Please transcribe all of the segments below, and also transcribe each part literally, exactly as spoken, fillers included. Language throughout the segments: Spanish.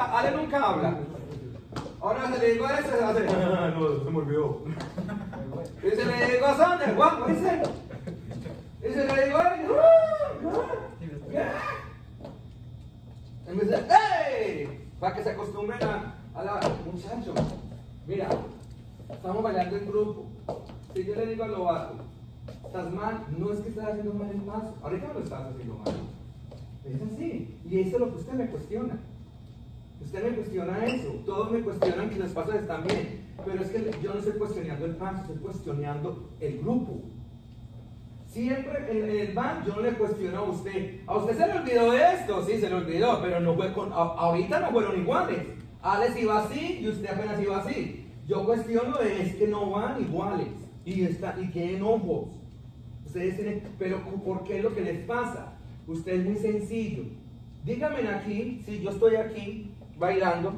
nunca, Ale nunca habla. Ahora se le digo a ese, se hace, no, se me olvidó. Y se le digo a Sander, guapo, dice. Y se le digo a él, y me dice, ¡hey! Para que se acostumbren a, a la... Muchachos, mira, estamos bailando en grupo. Si yo le digo al lobato, estás mal, no es que estás haciendo mal el paso. Ahorita no lo estás haciendo mal. Es así. Y eso es lo que usted me cuestiona. Usted me cuestiona eso. Todos me cuestionan que los pasos están bien. Pero es que yo no estoy cuestionando el paso, estoy cuestionando el grupo. Siempre en el band yo no le cuestiono a usted. A usted se le olvidó esto, sí, se le olvidó, pero no fue con, a, ahorita no fueron iguales. Alex iba así y usted apenas iba así. Yo cuestiono es que no van iguales y, está, y tienen ojos. Ustedes tienen, pero ¿por qué es lo que les pasa? Usted es muy sencillo. Díganme aquí, si yo estoy aquí bailando.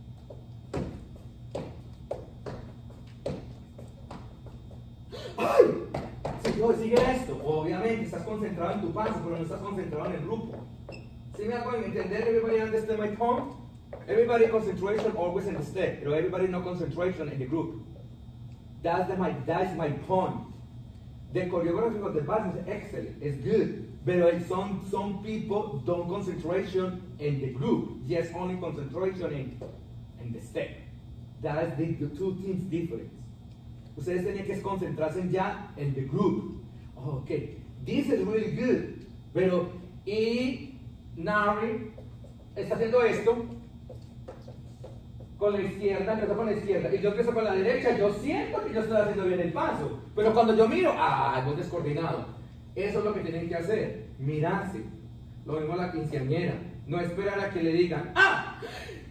¡Ay! Si yo sigue esto, obviamente estás concentrado en tu paso, pero no estás concentrado en el grupo. ¿Sí me hago entender? Everybody understand my tone? Everybody concentration always in the step, but everybody no concentration in the group. That's the, my that's my point. The choreography of the band is excellent, it's good, but some some people don't concentration in the group. Yes, only concentration in in the step. That's the, the two things difference. Ustedes tienen que concentrarse ya en the group. Oh, okay, this is really good. Pero y Nari está haciendo esto con la izquierda, empezó con la izquierda, y yo empiezo con la derecha, yo siento que yo estoy haciendo bien el paso, pero cuando yo miro, ¡ah! Voy descoordinado. Eso es lo que tienen que hacer, mirarse. Lo mismo la quinceañera, no esperar a que le digan, ¡ah!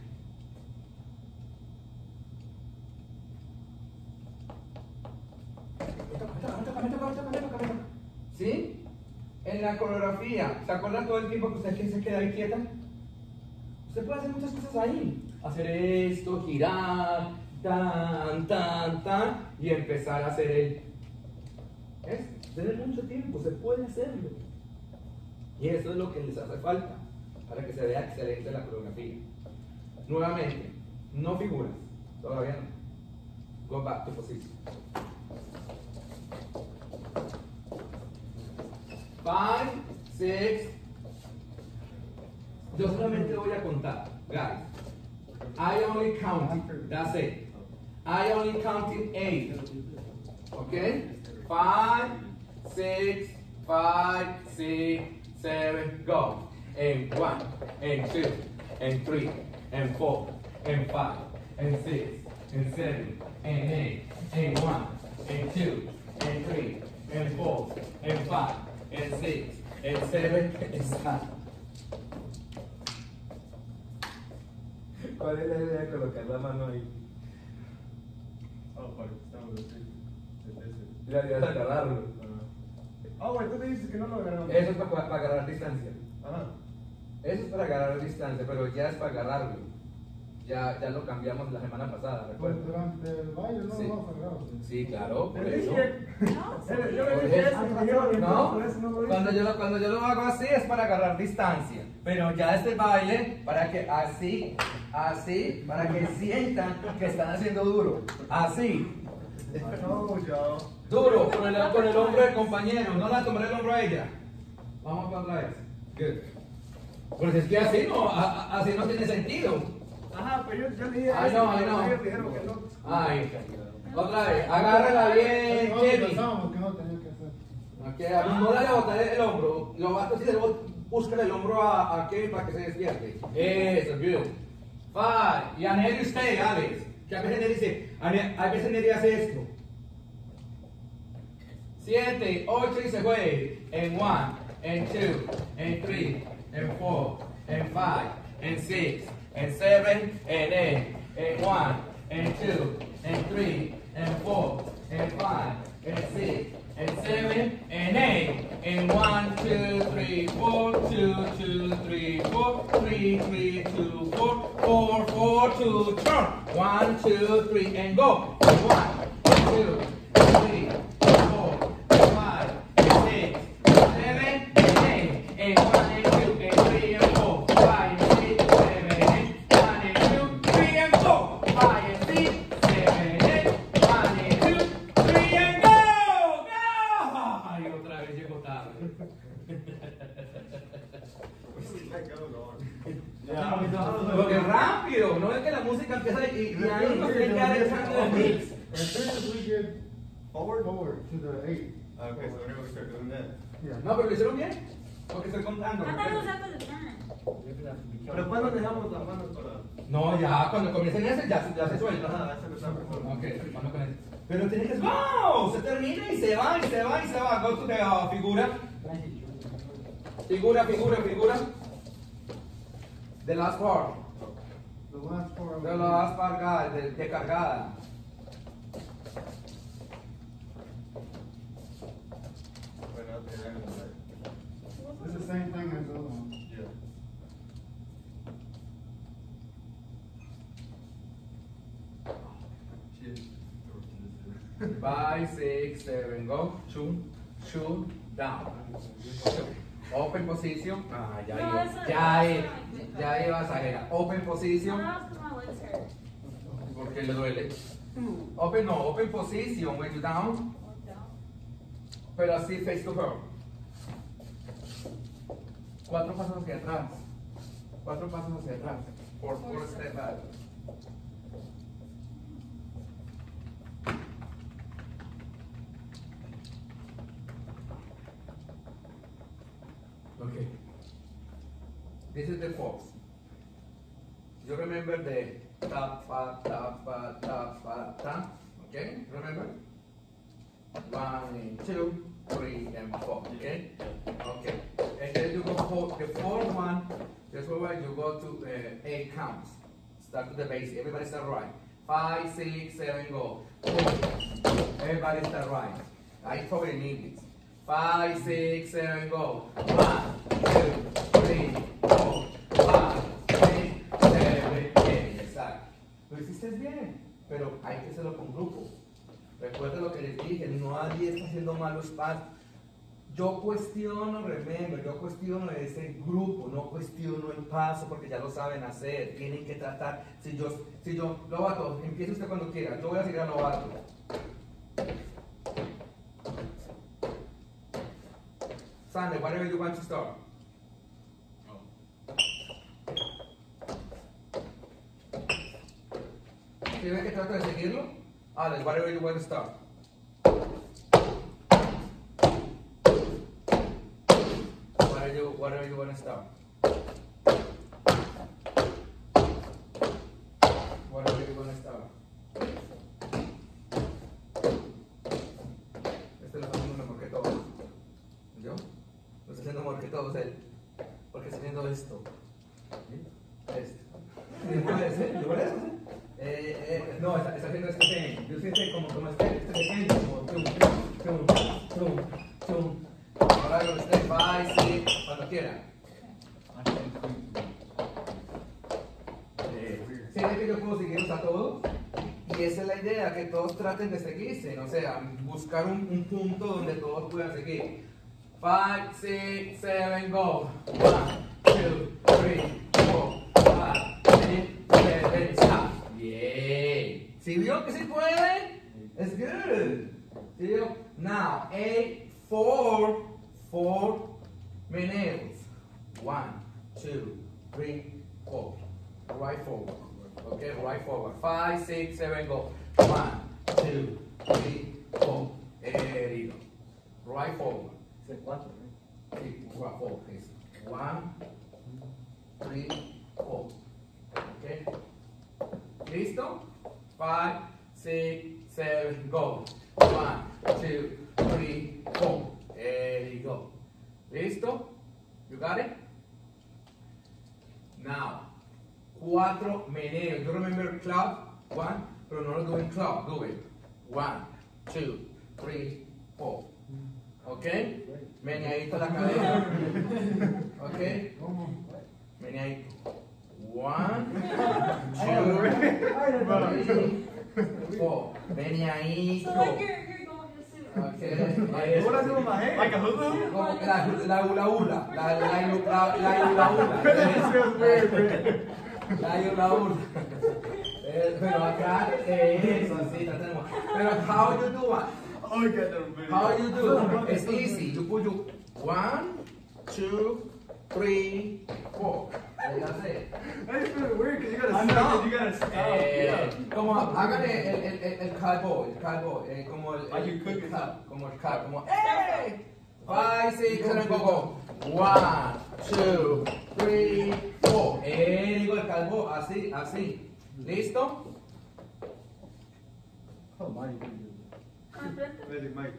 ¿Sí? En la coreografía, ¿se acuerdan todo el tiempo que usted se queda ahí quieta? Usted puede hacer muchas cosas ahí. Hacer esto, girar, tan, tan, tan, y empezar a hacer el... ¿Es? Tener mucho tiempo, se puede hacerlo. Y eso es lo que les hace falta, para que se vea excelente la coreografía. Nuevamente, no figuras, todavía no. Go back to position. Five, six. Yo solamente voy a contar, guys. I only counted, that's it. I only counted eight. Okay? Five, six, five, six, seven, go. And one, and two, and three, and four, and five, and six, and seven, and eight, and one, and two, and three, and four, and five, and six, and seven, and seven. ¿Cuál es la idea de colocar la mano ahí? Oh, para que estamos así. La idea es agarrarlo. Ah, bueno, tú me dices que no lo agarramos. Eso es para, para agarrar distancia. Ajá. Eso es para agarrar distancia, pero ya es para agarrarlo. Ya, ya lo cambiamos la semana pasada, Pues ¿recuerdas? durante el baile no Sí. lo vamos a agarrar. Sí, claro, por Te eso. dije. Yo le dije eso y me dijeron que no, por eso no lo hice. Cuando yo, lo, cuando yo lo hago así es para agarrar distancia, pero ya este baile, para que así, así, para que sientan que están haciendo duro, así, No, yo. duro, con el, con el hombro del compañero, no la tomaré el hombro a ella. Vamos para otra vez. Good. Pues es que así no, a- a- así no tiene sentido. Ajá, pues yo, yo le dije Ay, eso, no, ay, pero no. ellos dijeron que no. Ay, otra vez, agárrala bien, No, Jenny. pensábamos que no tenía que hacer. Ok, no le botar el hombro, lo vas a decir, busca el hombro a, a Kevin para que se despierte. Eso, good. Five. Y a Neri usted, Alex. Que a veces Neri dice, a, Ne- a veces Neri hace esto. Siete, ocho y se fue. And one, and two, and three, and four, and five, and six, and seven, and eight, and one, and two, and three, and four, and five, and six, and seven, and eight, and one, two, three, four, two, two, three, four, three, three, two, four, four, four, two, turn. One, two, three, and go. One, two, three, four, five, six, seven, and eight, and one, and two, and three, and four, five, six, seven, eight, one, and Porque rápido, no es que la música empieza y, y ahí nos tiene que dar echando el mix. As soon as we get forward, forward to the eight. Okay, so whenever we start doing that. Yeah. No, pero lo hicieron bien. Porque estoy contando. I thought it was after the turn. Pero ¿cuándo dejamos las manos para...? No, ya, cuando comiencen ese ya, ya se suelta. Ajá, eso lo estamos por Ok, vamos con eso. Pero tiene que ser. ¡Wow! Se termina y se va, y se va, y se va. Go to the uh, figura. Figura, figura, figura. The last part. The last part. The last part, guys, de, de cargada. Bueno, okay, I know that. It's the same thing as the other one. Yeah. Cheers. Five, six, seven, go. Shoot, shoot, down. Open position. Ah, ya No, iba. eso- Ya eso iba. no. Ya iba Sajera. Open No, position. that was because my legs hurt. Porque le duele. Open no, open position when you down. Look down. Pero así face to her. Cuatro pasos hacia atrás. Cuatro pasos hacia atrás. Four, four step back. Okay. This is the fox. You remember the tap, pa, tap, pa, tap, pa, tap? Okay, remember? One, two, three, and four. Okay? Okay. And then you go for the fourth one. That's why you go to uh, eight counts. Start to the base. Everybody start right. Five, six, seven, go. Everybody start right. I probably need it. Five, six, seven, go. One, two, three, four, five, six, seven, eight. Exacto. Lo hiciste bien, pero hay que hacerlo con grupo. Recuerda lo que les dije, nadie está haciendo malos pasos. Yo cuestiono, remember, yo cuestiono ese grupo, no cuestiono el paso porque ya lo saben hacer. Tienen que tratar. Si yo, si yo, Lobato, empiece usted cuando quiera. Yo voy a seguir a Lobato. Sander, whatever you want to start. ¿Sí ven que trato de seguirlo? Alex, whatever you want to start. Whatever you, whatever you want to start. Whatever you want to start. Este lo está haciendo mejor que todos. ¿Yo? Lo está haciendo mejor que todos él. Porque está haciendo esto. Esto. ¿Sí puede ser? ¿Yo por eso? Eh, eh, no, está, está haciendo este pequeño. Yo siento como, como este, este pequeño, como tum, tum, tum, tum, tum. Ahora con usted, five, six, cuando quiera. Eh, sí, es que yo puedo seguirlos a todos. Y esa es la idea, que todos traten de seguirse. O sea, buscar un, un punto donde todos puedan seguir. five, six, seven, go. one, two, three, four, five, six, seven, stop. Bien. ¿Sí vio que sí puede? It's good. ¿Sí vio? Now, eight, four, four meneos. One, two, three, four. Right forward. Okay, right forward. Five, six, seven, go. One, two, three, four. Herido. Right forward. cuatro, Sí, right forward, please. One, three, four. Okay. ¿Listo? Five, six, seven, go. One, two, three, four. There you go. ¿Listo? You got it? Now, cuatro meneos. You remember club? One, pero no lo do en club. Do it. One, two, three, four. Okay? Meneadito la cadera. Okay? Meneadito. One, two, three, four. Meneadito. So like you're, you're going to suit. Okay. ¿Cómo lo hacemos más, eh? Like a hula hoop? Como que la, la hula hula, la, la, la, la, la hula hula. La hula hula. Eh, pero acá, eh, eso, sí, tratemos. Pero how you do it? Oh, I got them, man. How you do? It's easy. You put you one, two, three, four. Dígase. I just feel weird because you gotta I know, stop. you gotta stop. Eh, como hagan el, el, el, el, el cowboy, el cowboy, eh, como el, Are el, you cooking? el cow, como el cow, como ¡eh! Five, six, seven, go, go. One, two, three, four. Eh, digo el calvo, así, así. ¿Listo? Oh, my. Con frente. Magic Mike.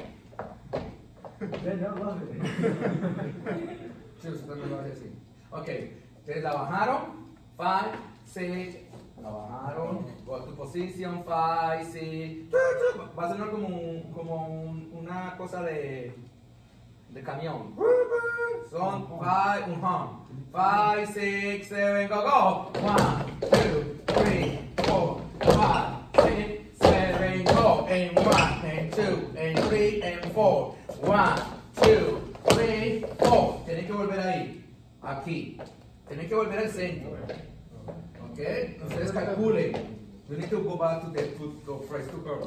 They don't love it. Sí, usted también lo hace así. Ok, ustedes la bajaron. Five, six, la bajaron. Go to position, five, six. Va a sonar como, un, como un, una cosa de, de camión. Son five, un hum. Five, six, seven, go, go. One, two, three, four, five, six, seven, go. And one, and two, and three, and four. One, two, three, four. Tienen que volver ahí. Aquí. Tienen que volver al centro. Ok. Ustedes calculen. You need to go back to the to, to phrase to curve.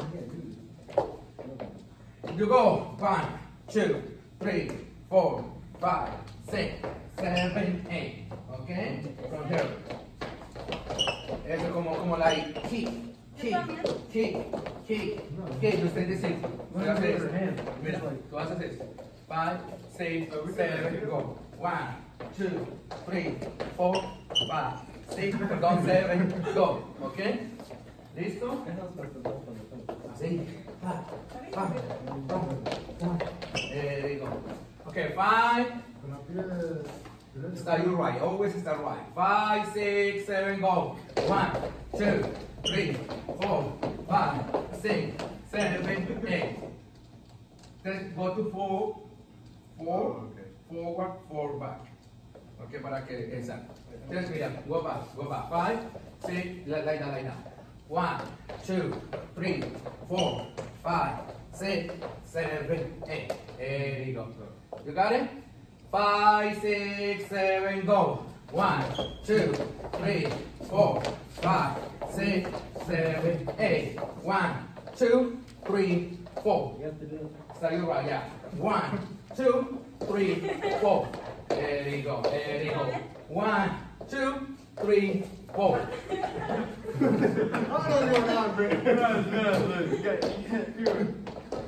You go. One, two, three, four, five, six, seven, eight. Okay? From here. Eso como, como like kick, kick, kick, kick, kick. Usted dice, usted hace eso. Mira, tú haces eso. Five, six, seven, go. One, two, three, four, five, six, perdón, seven, go. Okay? ¿Listo? Así. Pa, pa, pa, pa. There you go. Okay, five. Start you right. Always start right. Five, six, seven, go. One, two, three, four, five, six, seven, eight. Then go to four, four, forward, four back. Okay, para que exacto. Entonces mira, go back, go back. Five, six, like that, like that. One, two, three, four, five, six, seven, eight. There you go. You got it? Five, six, seven, go. One, two, three, four, five, six, seven, eight. One, two, three, four. Start you right, yeah. One, two, three, four. There you go. There you go. One, two, three, four. I don't know what's going on, bro. You got- you can't do it.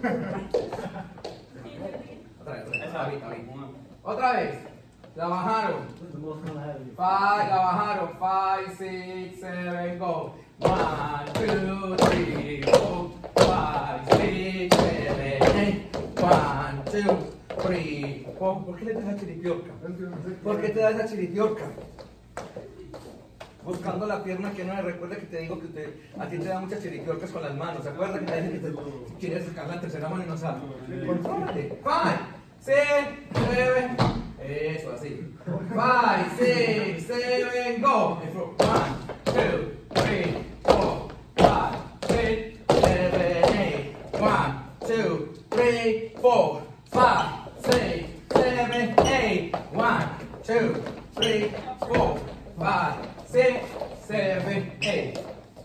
Otra vez, otra vez. Está bien, está bien. Otra vez. La bajaron. This is the most fun I had. Five, la bajaron. Five, six, seven, go. One, two, three, four, five, six, seven, eight. One, two, three, four. ¿Por qué le das a chiripiorca? ¿Por qué te das a chiripiorca? Buscando la pierna que no me recuerda que te digo que te, a ti te da muchas chiripiorcas con las manos. ¿Se acuerdan que te dicen que te quieres sacar la tercera mano y no sale? Contrólate. Five, six, seven. Eso, así. Five, six, seven, go. One, two, three, four, five, six, seven, eight. One, two, three, four, five, six, seven, eight. One, two, three, four, five, six, seven, eight.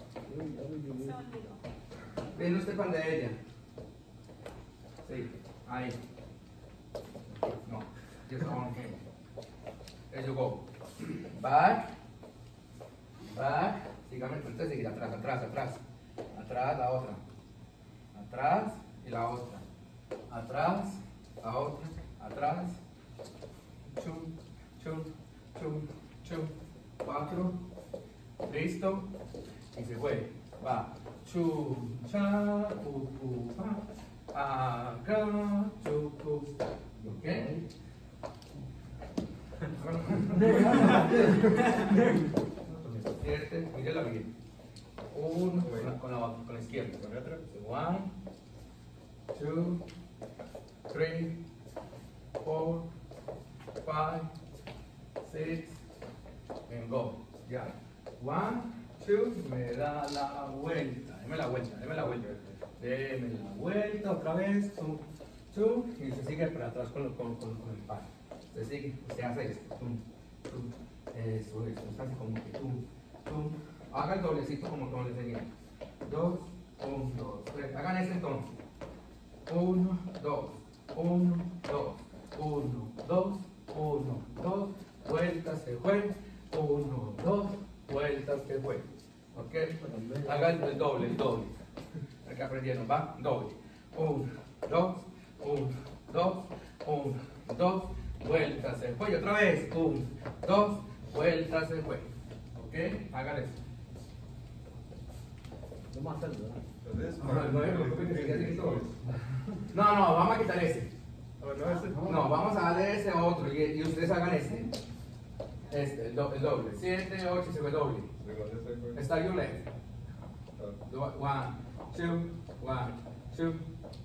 ¿Viene usted pan de ella? Sí, ahí. No, just on him. There you go. Back. Back. Sígame, entonces seguir atrás, atrás, atrás. Atrás, la otra. Atrás y la otra. Atrás, la otra. Atrás. Chum, chum, chum, chum. Cuatro. Listo. Y se fue. Va. Chum, cha, pu, pu, pa. Acá, chu, pu. ¿Ok? Siete, mírala bien. Uno, con la, con la, con la izquierda. Con la otra. One, two, three, four, five, six, and go. Ya. One, two, me da la vuelta. Deme la vuelta, deme la vuelta. Deme la vuelta otra vez. Two, two, y se sigue para atrás con, con, con, con el par. Se sigue, se hace esto. Tum, tum. Eso, eso. Se hace como que tum, tum. Haga el doblecito como como les enseñé. Dos, uno, dos, tres. Hagan ese entonces. Uno, dos, uno, dos, uno, dos, uno, dos. Vuelta, se fue. Uno, dos, vueltas, que fue. ¿Ok? Haga el, el doble, el doble. Acá aprendieron, va, doble. Uno, dos, uno, dos, uno, dos, vueltas, se fue. Y otra vez, uno, dos, vueltas, se fue. ¿Ok? Hagan eso. Vamos a hacerlo, ¿verdad? So this No, part, no, no, no, no, no, vamos a quitar ese. Oh, no, ese. No, vamos a darle ese a otro y, y ustedes hagan este. Este, el, do, el doble. siete, ocho, se fue doble. We go this way first. Start your left. Oh. Do- One, two, one, two.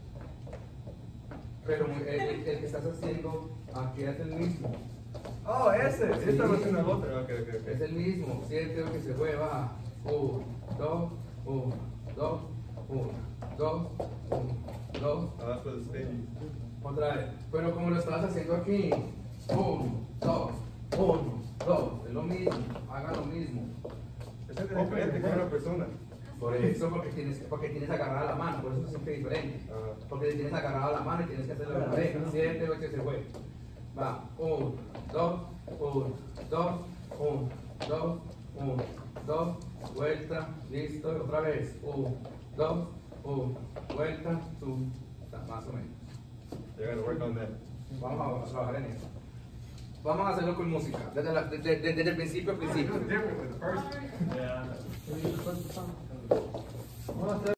Pero el, el, el que estás haciendo aquí es el mismo. Oh, ese. Esta estaba haciendo el otro. Ok, ok, Es ok. el mismo. siete, ocho, se fue, baja. uno, dos, uno, dos, uno, dos, uno, dos. Oh, that's for the spin. Otra vez. Pero como lo estabas haciendo aquí. uno, dos, uno, dos. Es lo mismo. Haga lo mismo. Ese es diferente con una persona. Por eso, porque tienes, porque tienes agarrada la mano. Por eso se siente diferente. Ajá. Porque tienes agarrada la mano y tienes que hacerlo a la vez. siete, ocho, se fue. Va. uno, dos, uno, dos, uno, dos, uno, dos. Vuelta. Listo. Otra vez. uno, dos, uno. Vuelta. Tú. Más o menos. You gotta work on that. Vamos a trabajar en eso. Vamos a hacerlo con música. Desde, la- desde- desde el principio al principio. Different with the first. Alright. Yeah. Vamos a hacer